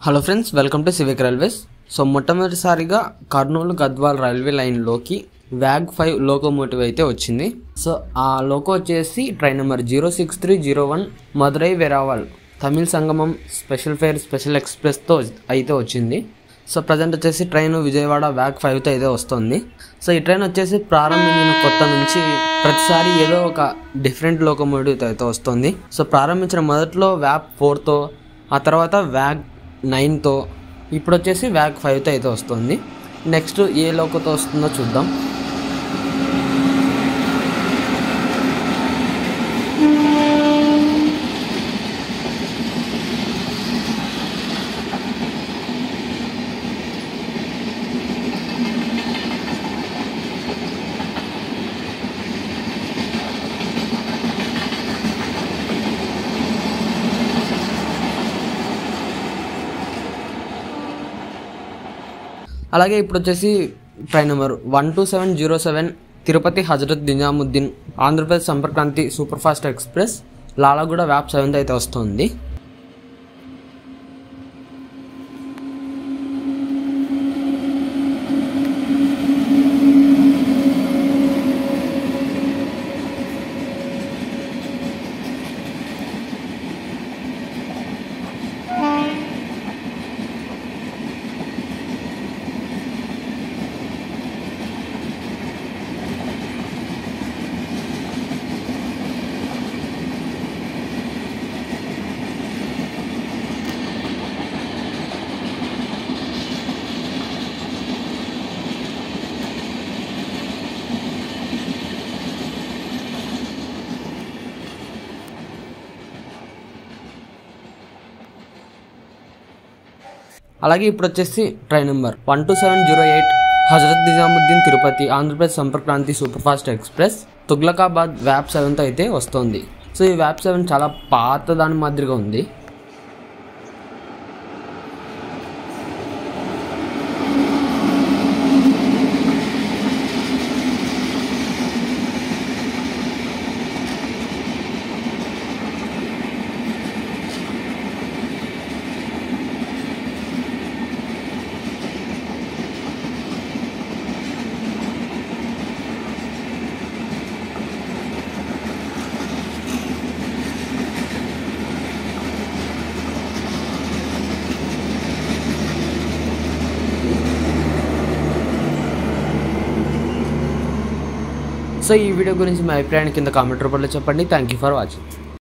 Hello friends, welcome to civic railways. So మొట్టమొదటిసారిగా Kurnool Gadwal railway లైన్లోకి WAG-5 locomotive అయితే వచ్చింది. సో ఆ లోకో వచ్చేసి train number 06301 Madurai Veraval Tamil Sangamam special fare special ఎక్స్ప్రెస్తో అయితే వచ్చింది. సో ప్రజెంట్ వచ్చేసి ట్రైన్ విజయవాడ WAG-5తో అయితే వస్తుంది. సో ఈ ట్రైన్ వచ్చేసి ప్రారంభించిన కొత్త నుంచి ప్రతిసారి ఏదో ఒక డిఫరెంట్ లోకోమోటివ్ అయితే వస్తుంది. సో ప్రారంభించిన మొదట్లో WAG-4తో, ఆ తర్వాత WAG-9తో, ఇప్పుడు వచ్చేసి WAG-5తో అయితే వస్తుంది. నెక్స్ట్ ఏ లోకోతో వస్తుందో చూద్దాం. అలాగే ఇప్పుడు వచ్చేసి train number 12707 Tirupati Hazrat Nizamuddin Andhra Pradesh Sampark Kranti super fast express Lalaguda WAG-7 అయితే వస్తుంది. అలాగే ఇప్పుడు వచ్చేసి train number 12708 Hazrat Nizamuddin Tirupati Andhra Pradesh Sampark Kranti super fast express Tughlakabad WAG-7తో అయితే వస్తుంది. సో ఈ WAG-7 చాలా పాత దాని మాదిరిగా ఉంది. సో ఈ వీడియో గురించి మీ అభిప్రాయాన్ని కింద కామెంట్ రూపంలో చెప్పండి. Thank you for watching.